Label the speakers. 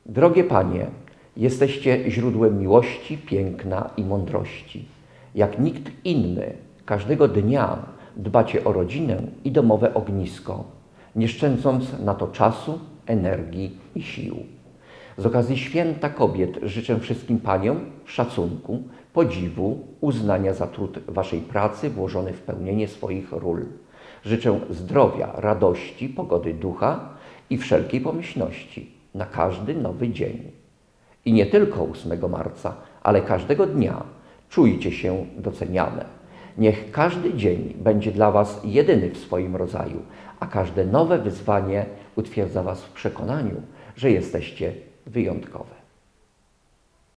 Speaker 1: Drogie Panie, jesteście źródłem miłości, piękna i mądrości. Jak nikt inny, każdego dnia dbacie o rodzinę i domowe ognisko, nie szczędząc na to czasu, energii i sił. Z okazji Święta Kobiet życzę wszystkim Paniom szacunku, podziwu, uznania za trud Waszej pracy włożony w pełnienie swoich ról. Życzę zdrowia, radości, pogody ducha i wszelkiej pomyślności na każdy nowy dzień. I nie tylko 8 marca, ale każdego dnia czujcie się doceniane. Niech każdy dzień będzie dla Was jedyny w swoim rodzaju, a każde nowe wyzwanie utwierdza Was w przekonaniu, że jesteście wyjątkowe.